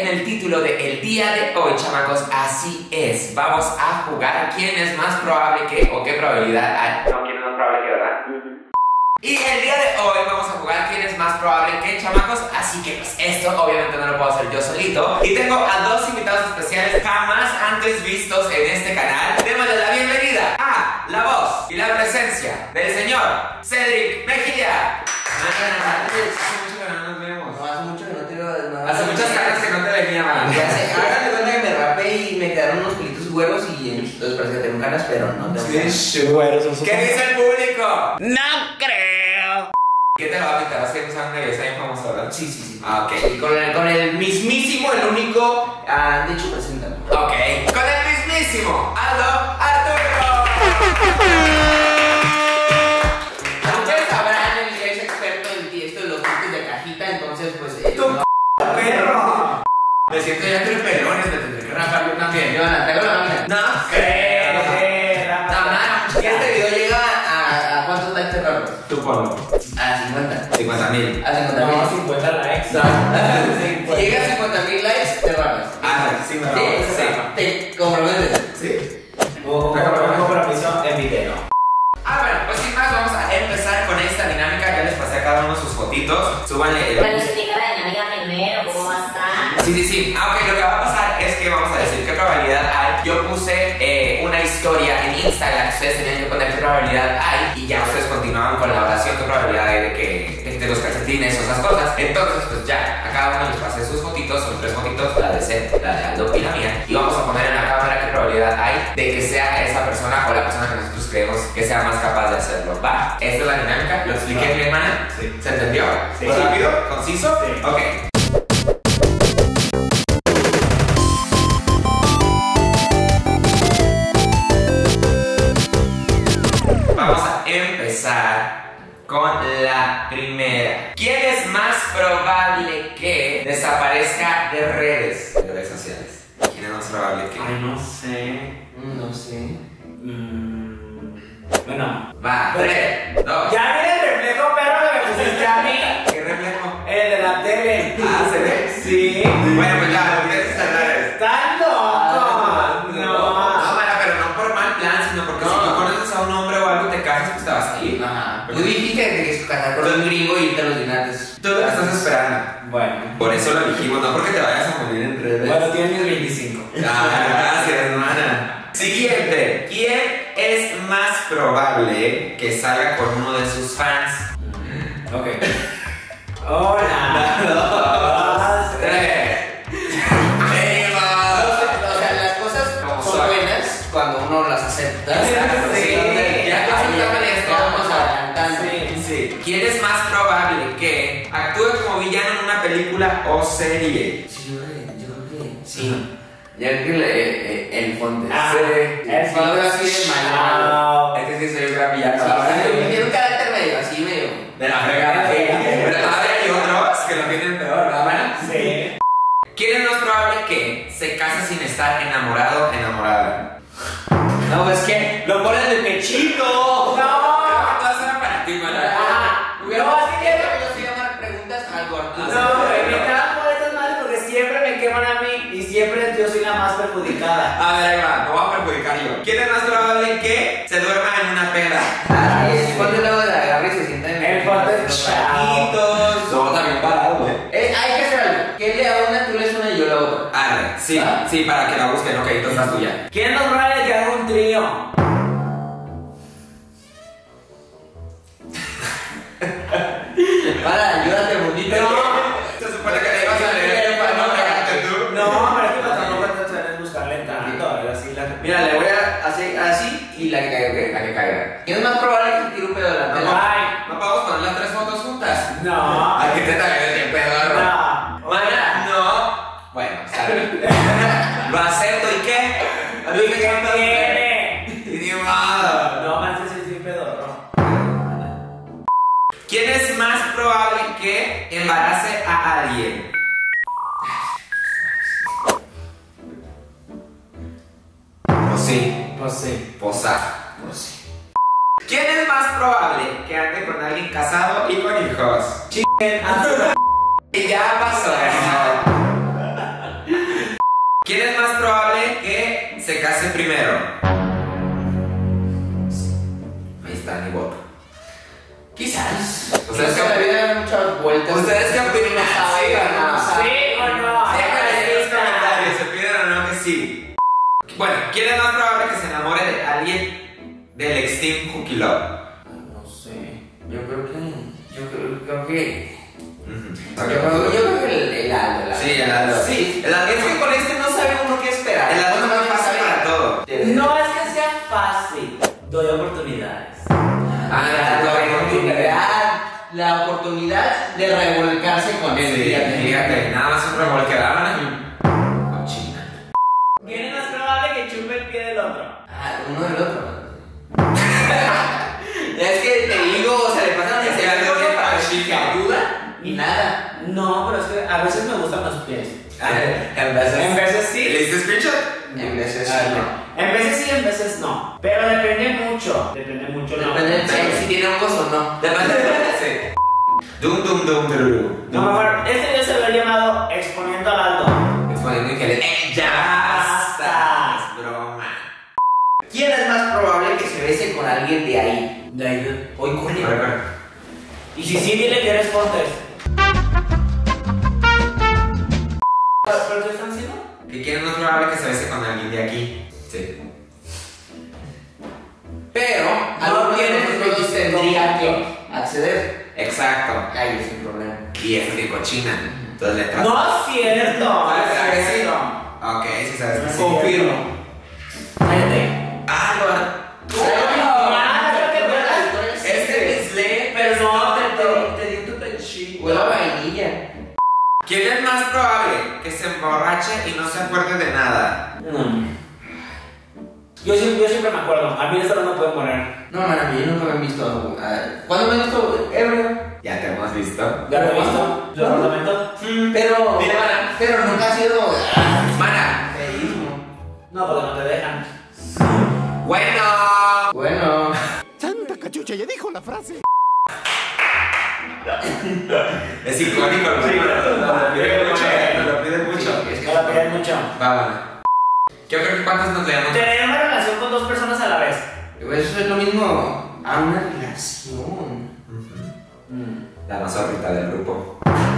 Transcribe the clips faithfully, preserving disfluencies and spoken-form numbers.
el título de el día de hoy, chamacos, así es. Vamos a jugar quién es más probable que, o qué probabilidad hay. No, quién es más probable que, ¿verdad? Y el día de hoy vamos a jugar quién es más probable que, chamacos. Así que pues esto obviamente no lo puedo hacer yo solito. Y tengo a dos invitados especiales jamás antes vistos en este canal. Démosle la bienvenida a la voz y la presencia del señor Cedric Mejía. Hace mucho que no nos vemos. No, hace mucho que no te veo. No, Hace muchas caras que no te venía, man. Ya sé, hagan de cuenta que me rapé y me quedaron unos pelitos huevos y entonces parece que tengo canas, pero no tengo canas. ¿Qué dice el público? No creo. ¿Qué te va a pintar? ¿Vas a usar una belleza bien famosa, verdad? Sí, sí, sí. Ah, ok. Y con el, con el mismísimo, el único, ah, de hecho, preséntame. Ok. Con el mismísimo Aldo Arturo. Ustedes sabrán, él es experto en esto de los tipos de cajita, entonces, pues. Eh, ¡Tu no. perro! Me siento ya entre pelones, me tendré que rapar yo también. Yo, Ana, traigo la máquina. No creo. Este video llega a, a ¿cuántos likes te rapas? Tú ponlo. A cincuenta. cincuenta mil. A cincuenta mil. No, cincuenta likes. No. Si llega a cincuenta mil likes, te rapas. Ah, sí, me Sí, rapo. sí. Te comprometes. Sí. Un compromiso en video. Ah, bueno, pues sin más, vamos a empezar con esta dinámica. Ya les pasé a cada uno sus fotitos. Súbanle el. Bueno, explica la dinámica primero, cómo va a estar. Sí, sí, sí. Ah, ok, lo que va a pasar es que vamos a decir qué probabilidad hay. Yo puse eh, una historia en Instagram. Ustedes tenían que poner qué probabilidad hay. Y ya ustedes continuaban con la oración, qué probabilidad hay de que de, de los calcetines o esas cosas. Entonces, pues ya, a cada uno les pasé sus fotitos. Son tres fotitos, la de Seth, la de Aldo y la mía. Y vamos a poner en la cámara qué probabilidad hay de que sea esa persona o la persona que nosotros creemos que sea más capaz de hacerlo. Va, esta es la dinámica. ¿Lo expliqué bien, mana? Sí. ¿Se entendió? Sí. ¿Rápido? ¿Conciso? Sí. Ok. Vamos a empezar con la primera. ¿Quién es más probable que desaparezca de redes? De redes sociales. ¿Quién es más probable que? Ay, no sé. No sé. Mm, bueno. Va, tres, dos. Ya viene el reflejo, perro, que me pusiste a mí. ¿Qué reflejo? El de la tele. Ah, ¿se ve? Sí. Bueno, pues ya, ustedes están. ¡Están locos! No. No, mana, pero no por mal plan, sino porque No. si tú conoces a un hombre o algo, te casas, pues te vas a ir. Ajá. Tú dijiste que querías casar con un gringo y irte a los dinates. Tú lo que estás esperando. Bueno. Por eso lo dijimos, no porque te vayas a morir en redes. Bueno, tienes mis veinticinco. Ah, gracias, hermana. Siguiente. ¿Quién es más probable que salga con uno de sus fans? Ok. Hola. Dos, tres. O sea, las cosas Como son son. buenas cuando uno las acepta. Exacto, sí. Ya que aceptaban esto, vamos adelantando. Sí, sí. ¿Quién es más probable que actúe como villano en una película o serie? Sí, yo creo que- yo creo que sí. Ya creo que el, el, el fondo. Ah, es algo así de malo. Es que sí soy un gran villano. Sí, tiene un carácter medio, así medio. De la fregada. Sí. Pero todavía hay otros que lo tienen peor, ¿verdad, mana? Sí. ¿Quién es más probable que se case sin estar enamorado o enamorada? No, pues que lo ponen de pechito. Creo que todas eran para ti, mana. Ah, No, es que quiero que yo se llaman preguntas algo Arturo. No, güey, me cagan por estas madres porque siempre me queman a mí y siempre yo soy la más perjudicada. A ver, ahí va, me voy a perjudicar yo. ¿Quién es más probable que se duerma en una peda? Así es, ponte el lado de la agarra y se sienta en El fondo es los chao. Paquitos. No, también parado. Eh, hay que hacer algo. Que él lea una, tú lees una y yo la otra. Arre, sí, ¿Ah? sí, para que la busquen, ok, entonces la tuya. ¿Quién nos vale que haga un trío? Para, ayúdate, bonito. Se supone que le ibas a leer para no pegarte tú. No, pero es que tampoco te tienes que buscarle tanto. A ver, así la. Mira, le voy a hacer así y la que caiga, ¿ok? La que caiga. ¿Quién es más probable que tire un pedo de la tela? Ay, ¿No podemos poner las tres fotos juntas? no. Aquí te también bien pedorro. No. Mana, no. Bueno, sale. Lo acepto, ¿y qué? ¿Y qué tiene? Y ni modo. No, man, sí soy pedorro. ¿Quién es más probable que embarace a alguien? Pues sí. Pues sí. Posar. Pues sí. ¿Quién es más probable que ande con alguien casado y con hijos? Chiquen. Y ya pasó. se case primero. Ahí está, ni voto. Quizás. ¿Ustedes qué la opinan? vida da muchas vueltas. ¿Ustedes qué opinan? Sí, ¿Sí o no? ¿Sí o no? Déjame en los comentarios, ¿se piden o no que sí? Bueno, ¿quién es más probable que se enamore de alguien del Extreme Cookie Love? No sé. Yo creo que. Yo creo, creo que. Uh-huh. Yo creo, yo creo que el, el Aldo. el Aldo. Sí, el Aldo. Sí. El Aldo Es que con este no sabe uno qué esperar. El Aldo es Uno más no fácil sabe- para todo. No es que sea fácil. Doy oportunidades. Ah, La, la oportunidad, la oportunidad de revolcarse con él. Sí, fíjate, nada más un revolque daban. Cochina. ¿Quién es más probable que chupe el pie del otro? Ah, uno del otro. Es que te digo, o sea, le pasan Es que ese algo algo bien para fácil. ver si ayuda y nada. No, pero es que a veces me gustan los pies. En veces. En veces ¿Le sí. diste screenshot? En veces Ah, sí. no. En veces sí, en veces no. Pero depende mucho. Depende mucho. no. Depende de si tiene hongos o no. Depende de sí. Dum dum dum dum. No, mejor, este video se lo he llamado Exponiendo al Aldo. Exponiendo que le. ¡Eh, ya basta! Es broma. ¿Quién es más probable que se bese con alguien de ahí? De ahí. Hoy corre. Corre, corre. Y si sí, dile que respondes. ¿Pero qué están haciendo? ¿Que quién es más probable que se bese con alguien de aquí? Sí. Pero alguno de nosotros tendría que acceder. Exacto. Ahí es el problema. Y es de cochina. Entonces le trato. No es cierto. No ¿Sabes es que sí? cierto. Ok, sí sabes que sí. Confirmo. Cállate. Ah, Ah, creo que no. te- Este es ley, Pero no, te, te, te, te di tu pechito. huele a vainilla. ¿quién es más probable que se emborrache y no se acuerde de nada? No. Yo, siempre- yo siempre me acuerdo. A mí esto no me puede morir. No, man, a mí nunca me han visto. ah, ¿Cuándo me han visto ebrio? Ya te hemos visto. ¿Ya lo he visto? ¿Lo apartamento? Pero. Mira, mana. Pero nunca ha sido. ah, Mana. feísimo. No, porque no te dejan. Bueno. Bueno. Santa cachucha, ya dijo la frase. Es icónico, ¿no? Sí, claro. Nos lo piden mucho, ¿eh? Nos lo piden mucho. Sí, es Me la piden mucho. Va, va. Yo creo que cuántos nos veamos. Tener una relación con dos personas a la vez. Eso es lo mismo a una relación. La más ahorita del grupo.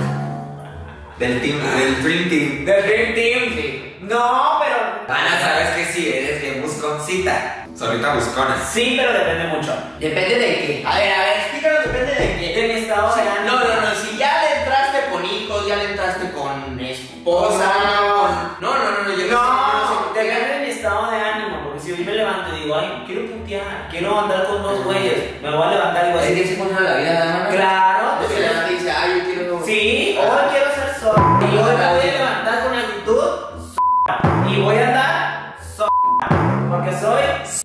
Del team, del Dream Team. Del Dream Team. Sí. No, pero. Ana, sabes que sí, eres bien busconcita. Solita buscona. Sí, pero depende mucho. Depende de qué. A ver, a ver, explícanos, depende de qué. De mi estado de Sí, ánimo. no, no, no, si ya le entraste con hijos, ya le entraste con esposa, No. con... No, no, no, no, yo No, no sé, yo no sé. depende de mi estado de ánimo. Porque si hoy me levanto y digo, ay, quiero putear, quiero andar con dos güeyes, me voy a levantar y voy a Hay que decir, se pone la vida de la mano. claro, Entonces se levanta y dice, ay, yo quiero... sí, hoy quiero ser solo. Y hoy me voy a levantar con actitud sola. Y voy a andar sola. Porque soy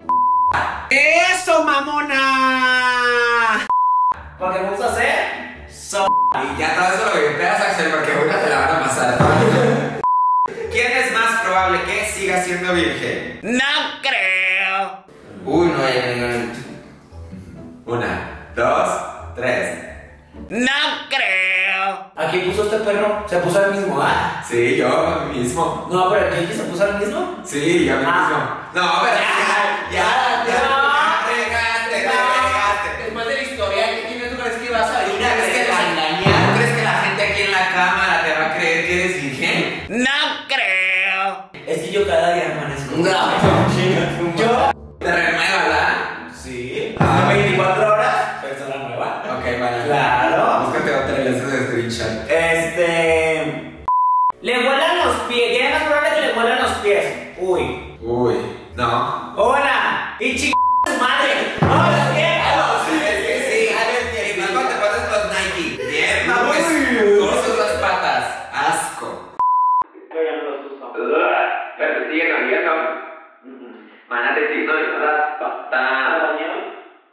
¡Eso, mamona! Porque me gusta ser sola. Y ya todo eso lo vipeas, Axel, porque una te la van a pasar. ¿Quién es más probable que siga siendo virgen? No creo. Uy, no, ya, ya, ya. Una, dos, tres. No creo. Aquí puso este perro, se puso el mismo, ¿ah? Sí, yo mismo. No, pero aquí se puso el mismo. Sí, yo mismo. Ah. No, pero ya, ya, ya. No. Regaste, te No. regaste. Después de la historia que tienes, ¿tú crees que vas a venir a ¿Crees que, creer la, a ¿Tú engañar? crees que la gente aquí en la cámara te va a creer que eres virgen? No creo. Es que yo cada día amanezco. No. Yo, ¿Te renueva, verdad? sí, Ah. a veinticuatro horas, persona nueva. Ok, vale. Claro. Búscate otra y le haces de screenshot. Este. Le vuelan los pies. ¿Quién es más probable que le vuelan los pies? Uy. Uy, no. Hola. Y ch... madre. Hola, ¿qué? Sí, es que sí. A ver, y más cuando te pones los Nike. Bien, no, pues. Todas esas patas. Asco. Yo ya no los uso. Pero te siguen oliendo. Mana, te siguen oliendo las ¿Me patas. bañé hoy?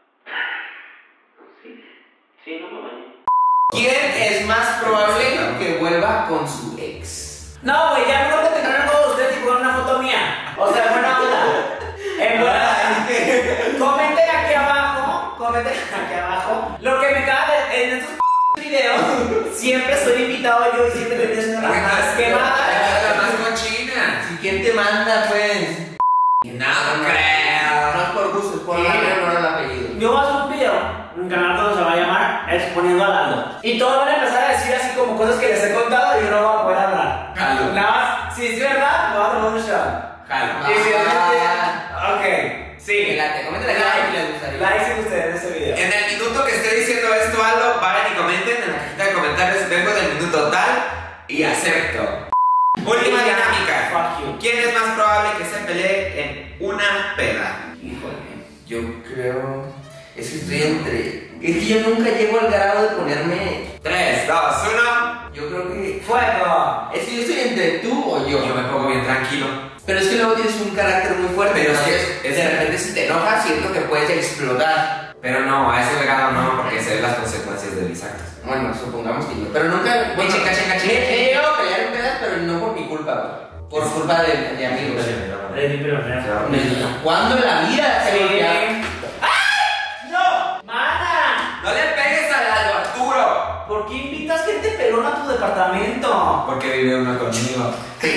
Sí. Sí, no me bañé. ¿Quién es más probable que vuelva con su ex? No, güey, ya mejor que tengan todos ustedes y pongan una foto mía. O sea, buena onda. En buena. Comenten aquí abajo. Comenten aquí abajo. Lo que me caga de- en estos videos. Siempre soy invitado yo y siempre te tienes una más quemada. La más cochina. ¿Y quién te manda, pues? No creo. No es por gusto, es por ¿Qué? darle honor al apellido. Yo voy a hacer un video, un canal que se va a llamar Exponiendo a Aldo. Y todos van a empezar a decir así como cosas que les he contado y yo no voy a poder hablar. Jalo. Nada más, si es verdad, me voy a tomar un shot. Jalo. Y si es Ah. mentira, ok. Sí. Fíjate, comenten aquí abajo si les gustaría. Like si ustedes en este video. En el minuto que esté diciendo esto, Aldo, vayan y comenten en la cajita de comentarios. Vengo del minuto tal y acepto. Última Y ya, dinámica. fuck you. ¿Quién es más probable que se pelee en una peda? Híjole, yo creo. Es que estoy entre. Es que yo nunca llego al grado de ponerme. tres, dos, uno. Yo creo que. ¡Fuego! Es que yo estoy entre tú o yo. Yo me pongo bien tranquilo. Pero es que luego tienes un carácter muy fuerte. Pero es que entonces, es- de repente si te enojas, siento que puedes explotar. Pero no, a ese grado no, porque se ven las consecuencias de mis actos. Bueno, supongamos que yo. Pero nunca. Bueno, Chinga, chinga, chinga. me he llegado a pelear en pedas, pero no por mi culpa, güey. Por culpa de, de amigos. ¿Cuándo en la vida se Sí. bloquea? ¡No! ¡Mana! ¡No le pegues al Aldo Arturo! ¿Por qué invitas gente pelona a tu departamento? Porque vive uno conmigo.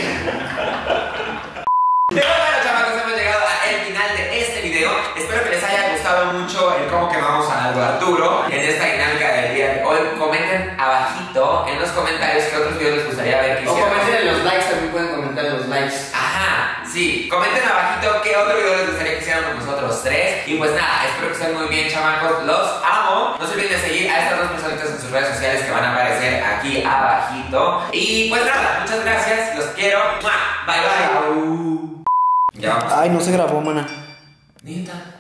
Pero bueno, chamacos, hemos llegado al final de este video. Espero que les haya gustado mucho el cómo quemamos a Aldo Arturo en esta dinámica del día de hoy. Comenten abajito en los comentarios qué otros videos les gustaría ver que O hiciéramos. comenten en los likes, también pueden comentar en los likes. Ajá, sí, comenten abajito qué otro video les gustaría que hiciéramos nosotros tres. Y pues nada, espero que estén muy bien, chamacos. Los amo. No se olviden de seguir a estas dos personitas en sus redes sociales que van a aparecer aquí abajito. Y pues nada, muchas gracias, los quiero. ¡Mua! Bye bye. Ya vamos. Ay, no se grabó, mana. Neta.